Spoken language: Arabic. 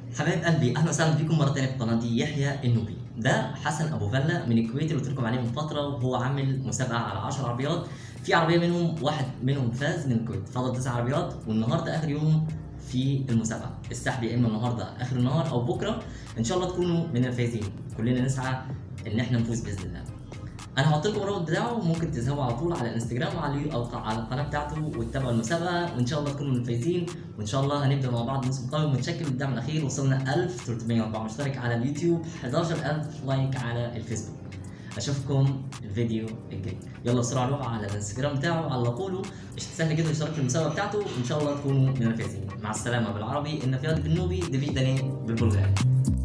حبايب قلبي، اهلا وسهلا بيكم مره تانية في قناه يحيى النوبي. ده حسن ابو فله من الكويت اللي قلت لكم عليه من فتره، وهو عامل مسابقه على 10 عربيات. في عربيه منهم واحد منهم فاز من الكويت، فضل 9 عربيات، والنهارده اخر يوم في المسابقه. السحب يا اما النهارده اخر النهار او بكره، ان شاء الله تكونوا من الفايزين. كلنا نسعى ان احنا نفوز باذن الله. انا هحط لكم الرابط بتاعه، ممكن تذهبوا على طول على الانستجرام وعلى او على القناه بتاعته وتتابعوا المسابقه، وان شاء الله تكونوا من الفايزين. وان شاء الله هنبدا مع بعض موسم قوي. متشكر للدعم الاخير، وصلنا 1304 مشترك على اليوتيوب، 11000 لايك على الفيسبوك. اشوفكم الفيديو الجاي. يلا بسرعه روحوا على الانستجرام بتاعه، علقوا له. سهل جدا اشتراك في المسابقه بتاعته، وان شاء الله تكونوا من الفايزين. مع السلامه بالعربي، ان في بالنوبي دفيدني بالبلغاري.